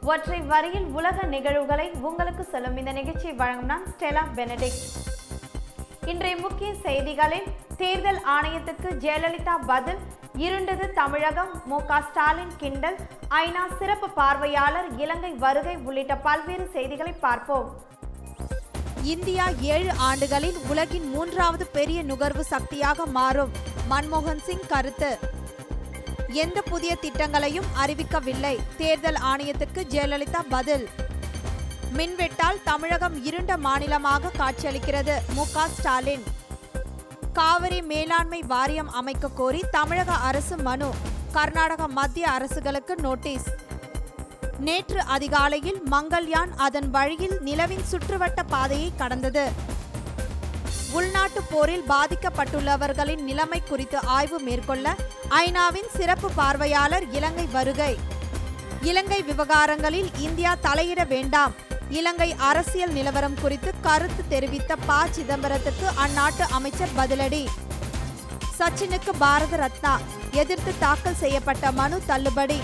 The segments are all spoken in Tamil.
ஒற்றை வரியில் உலக நிகழ்வுகளை உங்களுக்கு சொல்லும் இந்த நிகழ்ச்சியை வழங்கும் நான் ஸ்டெலா பெனடிக்ட். இன்றைய முக்கிய செய்திகளில் தேர்தல் ஆணையத்துக்கு ஜெயலலிதா பதில், இருண்டது தமிழகம், மு.க. ஸ்டாலின் கிண்டல், ஐநா சிறப்பு பார்வையாளர் இலங்கை வருகை உள்ளிட்ட பல்வேறு செய்திகளை பார்ப்போம். இந்தியா 7 ஆண்டுகளில் உலகின் 3வது பெரிய நுகர்வு சக்தியாக மாறும். மன்மோகன் சிங் கருத்து. எந்த புதிய திட்டங்களையும் அறிவிக்கவில்லை. தேர்தல் ஆணையத்துக்கு ஜெயலலிதா பதில். மின்வெட்டால் தமிழகம் இருண்ட மாநிலமாக காட்சியளிக்கிறது. மு.க. ஸ்டாலின். காவிரி மேலாண்மை வாரியம் அமைக்க கோரி தமிழக அரசு மனு. கர்நாடக மத்திய அரசுகளுக்கு நோட்டீஸ். நேற்று அதிகாலையில் மங்கள்யான் அதன் வழியில் நிலவின் சுற்றுவட்ட பாதையை கடந்தது. உள்நாட்டு போரில் பாதிக்கப்பட்டுள்ளவர்களின் நிலைமை குறித்து ஆய்வு மேற்கொள்ள ஐநாவின் சிறப்பு பார்வையாளர் இலங்கை வருகை. இலங்கை விவகாரங்களில் இந்தியா தலையிட வேண்டாம். இலங்கை அரசியல் நிலவரம் குறித்து கருத்து தெரிவித்த ப. சிதம்பரத்துக்கு அந்நாட்டு அமைச்சர் பதிலடி. சச்சினுக்கு பாரத ரத்னா எதிர்த்து தாக்கல் செய்யப்பட்ட மனு தள்ளுபடி.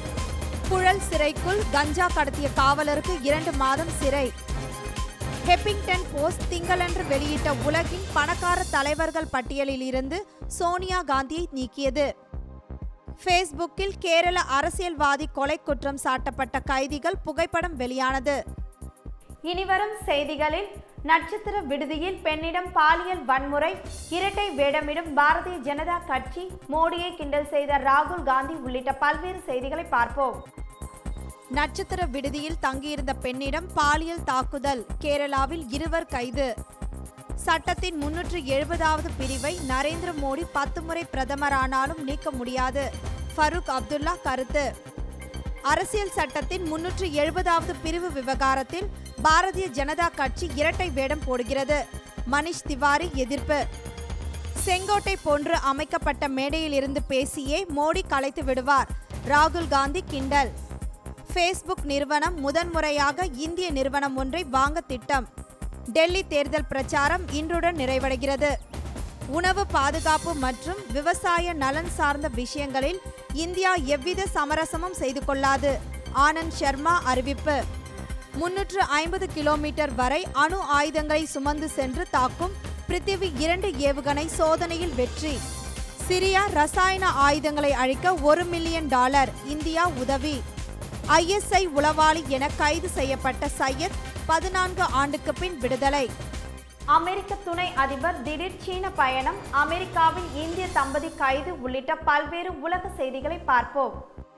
புழல் சிறைக்குள் கஞ்சா கடத்திய காவலருக்கு 2 மாதம் சிறை. ஹெப்பிங்டன் போஸ்ட் திங்களன்று வெளியிட்ட உலகின் பணக்கார தலைவர்கள் பட்டியலில் இருந்து சோனியா காந்தியை நீக்கியது. ஃபேஸ்புக்கில் கேரள அரசியல்வாதி கொலை குற்றம் சாட்டப்பட்ட கைதிகள் புகைப்படம் வெளியானது. இனிவரும் செய்திகளில் நட்சத்திர விடுதியில் பெண்ணிடம் பாலியல் வன்முறை, இரட்டை வேடமிடும் பாரதிய ஜனதா கட்சி, மோடியை கிண்டல் செய்த ராகுல் காந்தி உள்ளிட்ட பல்வேறு செய்திகளை பார்ப்போம். நட்சத்திர விடுதியில் தங்கியிருந்த பெண்ணிடம் பாலியல் தாக்குதல். கேரளாவில் 2 கைது. சட்டத்தின் 370வது பிரிவை நரேந்திர மோடி 10 முறை பிரதமரானாலும் நீக்க முடியாது. ஃபரூக் அப்துல்லா கருத்து. அரசியல் சட்டத்தின் 370வது பிரிவு விவகாரத்தில் பாரதிய ஜனதா கட்சி இரட்டை வேடம் போடுகிறது. மனிஷ் திவாரி எதிர்ப்பு. செங்கோட்டை போன்று அமைக்கப்பட்ட மேடையில் இருந்து பேசியே மோடி கலைத்து விடுவார். ராகுல் காந்தி கிண்டல். ஃபேஸ்புக் நிறுவனம் முதன்முறையாக இந்திய நிறுவனம் ஒன்றை வாங்க திட்டம். டெல்லி தேர்தல் பிரச்சாரம் இன்றுடன் நிறைவடைகிறது. உணவு பாதுகாப்பு மற்றும் விவசாய நலன் சார்ந்த விஷயங்களில் இந்தியா எவ்வித சமரசமும் செய்து கொள்ளாது. ஆனந்த் சர்மா அறிவிப்பு. 350 கிலோமீட்டர் வரை அணு ஆயுதங்களை சுமந்து சென்று தாக்கும் பிருத்திவி 2 ஏவுகணை சோதனையில் வெற்றி. சிரியா ரசாயன ஆயுதங்களை அழிக்க $1 மில்லியன் இந்தியா உதவி. ISI உளவாளி என கைது செய்யப்பட்ட சையத் 14 ஆண்டுக்கு பின் விடுதலை. அமெரிக்க துணை அதிபர் திடீர் சீன பயணம், அமெரிக்காவில் இந்திய தம்பதி கைது உள்ளிட்ட பல்வேறு உலக செய்திகளை பார்ப்போம்.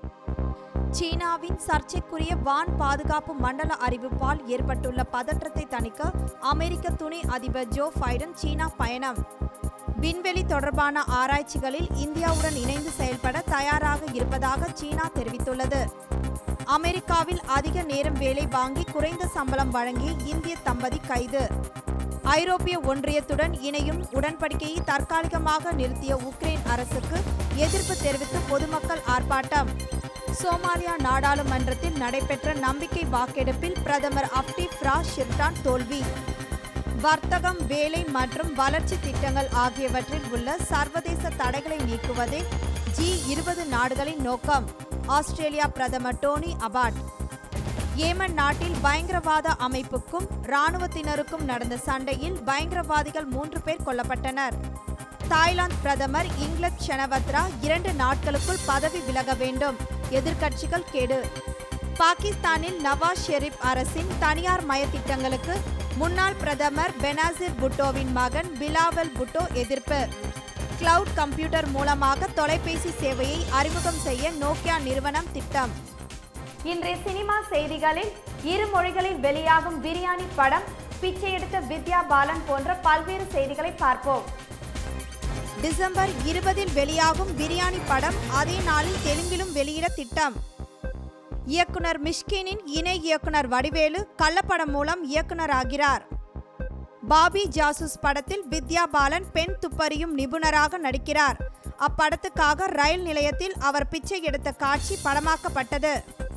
சீனாவின் சர்ச்சைக்குரிய வான் பாதுகாப்பு மண்டல அறிவிப்பால் ஏற்பட்டுள்ள பதற்றத்தை தணிக்க அமெரிக்க துணை அதிபர் ஜோ பைடன் சீனா பயணம். விண்வெளி தொடர்பான ஆராய்ச்சிகளில் இந்தியாவுடன் இணைந்து செயல்பட தயாராக இருப்பதாக சீனா தெரிவித்துள்ளது. அமெரிக்காவில் அதிக நேரம் வேலை வாங்கி குறைந்த சம்பளம் வழங்கிய இந்திய தம்பதி கைது. ஐரோப்பிய ஒன்றியத்துடன் இணையும் உடன்படிக்கையை தற்காலிகமாக நிறுத்திய உக்ரைன் அரசுக்கு எதிர்ப்பு தெரிவித்து பொதுமக்கள் ஆர்ப்பாட்டம். சோமாலியா நாடாளுமன்றத்தில் நடைபெற்ற நம்பிக்கை வாக்கெடுப்பில் பிரதமர் அப்டி ஃப்ரா ஷிர்டான் தோல்வி. வர்த்தகம், வேலை மற்றும் வளர்ச்சி திட்டங்கள் ஆகியவற்றில் உள்ள சர்வதேச தடைகளை நீக்குவதே G20 நாடுகளின் நோக்கம். ஆஸ்திரேலியா பிரதமர் டோனி அபாட். ஏமன் நாட்டில் பயங்கரவாத அமைப்புக்கும் இராணுவத்தினருக்கும் நடந்த சண்டையில் பயங்கரவாதிகள் 3 பேர் கொல்லப்பட்டனர். தாய்லாந்து பிரதமர் இங்லத் ஷனவத்ரா 2 நாட்களுக்குள் பதவி விலக வேண்டும். எதிர்க்கட்சிகள் கேடு. பாகிஸ்தானில் நவாஸ் ஷெரீப் அரசின் தனியார் மய திட்டங்களுக்கு முன்னாள் பிரதமர் பெனாசிர் புட்டோவின் மகன் பிலாவல் புட்டோ எதிர்ப்பு. கிளவுட் கம்ப்யூட்டர் மூலமாக தொலைபேசி சேவையை அறிமுகம் செய்ய நோக்கியா நிறுவனம் திட்டம். இன்றைய சினிமா செய்திகளில் 2 மொழிகளில் வெளியாகும் பிரியாணி படம், பிச்சை எடுத்த வித்யா பாலன் போன்ற பல்வேறு செய்திகளை பார்ப்போம். டிசம்பர் 20 வெளியாகும் பிரியாணி படம் அதே நாளில் தெலுங்கிலும் வெளியிட திட்டம். இயக்குனர் மிஷ்கினின் இணை இயக்குனர் வடிவேலு கள்ளப்படம் மூலம் இயக்குனராகிறார். பாபி ஜாசூஸ் படத்தில் வித்யா பாலன் பெண் துப்பறியும் நிபுணராக நடிக்கிறார். அப்படத்துக்காக ரயில் நிலையத்தில் அவர் பிச்சை எடுத்த காட்சி படமாக்கப்பட்டது.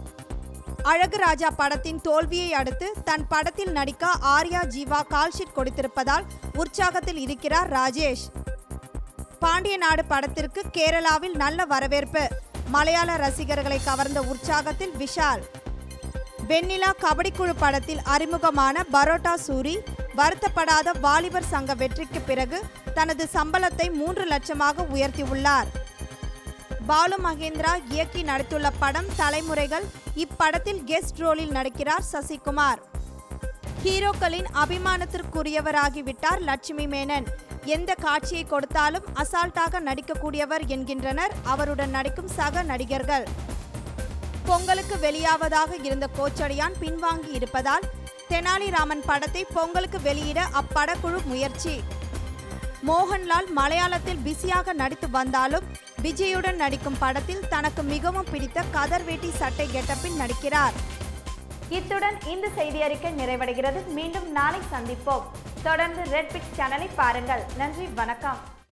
அழகு ராஜா படத்தின் தோல்வியை அடுத்து தன் படத்தில் நடிக்க ஆர்யா ஜீவா கால்ஷீட் கொடுத்திருப்பதால் உற்சாகத்தில் இருக்கிறார் ராஜேஷ். பாண்டிய நாடு படத்திற்கு கேரளாவில் நல்ல வரவேற்பு. மலையாள ரசிகர்களை கவர்ந்த உற்சாகத்தில் விஷால். வெண்ணிலா கபடிக்குழு படத்தில் அறிமுகமான பரோட்டா சூரி வருத்தப்படாத வாலிபர் சங்க வெற்றிக்கு பிறகு தனது சம்பளத்தை 3 லட்சமாக உயர்த்தியுள்ளார். பாலு மகேந்திரா இயக்கி நடித்துள்ள படம் தலைமுறைகள். இப்படத்தில் கெஸ்ட் ரோலில் நடிக்கிறார் சசிகுமார். ஹீரோக்களின் அபிமானத்திற்குரியவராகிவிட்டார் லட்சுமி மேனன். எந்த காட்சியை கொடுத்தாலும் அசால்ட்டாக நடிக்கக்கூடியவர் என்கின்றனர் அவருடன் நடிக்கும் சக நடிகர்கள். பொங்கலுக்கு வெளியாவதாக இருந்த கோச்சடையான் பின்வாங்கி இருப்பதால் தெனாலிராமன் படத்தை பொங்கலுக்கு வெளியிட அப்படக்குழு முயற்சி. மோகன்லால் மலையாளத்தில் பிஸியாக நடித்து வந்தாலும் விஜயுடன் நடிக்கும் படத்தில் தனக்கு மிகவும் பிடித்த கதர் வேட்டி சட்டை கெட்டப்பில் நடிக்கிறார். இத்துடன் இந்த செய்தி அறிக்கை நிறைவடைகிறது. மீண்டும் நாளை சந்திப்போம். தொடர்ந்து ரெட் பிக்ஸ் சேனலை பாருங்கள். நன்றி, வணக்கம்.